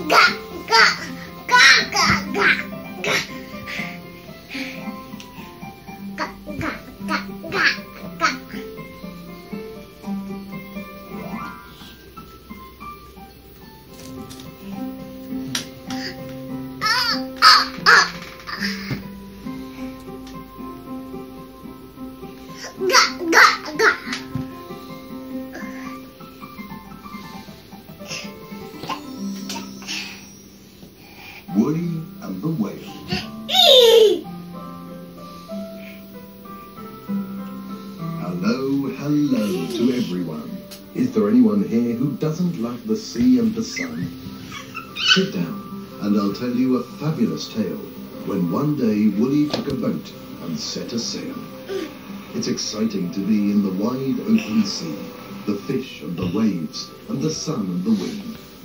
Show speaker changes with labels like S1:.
S1: Ga, ga, ga, ga, ga, ga. Ga, ga, ga, ga, ga. Ga, ga, ga.
S2: Woody and the Whale. Hello to everyone. Is there anyone here who doesn't like the sea and the sun? Sit down and I'll tell you a fabulous tale when one day Woody took a boat and set a sail. It's exciting to be in the wide open sea, the fish and the waves and the sun and the wind.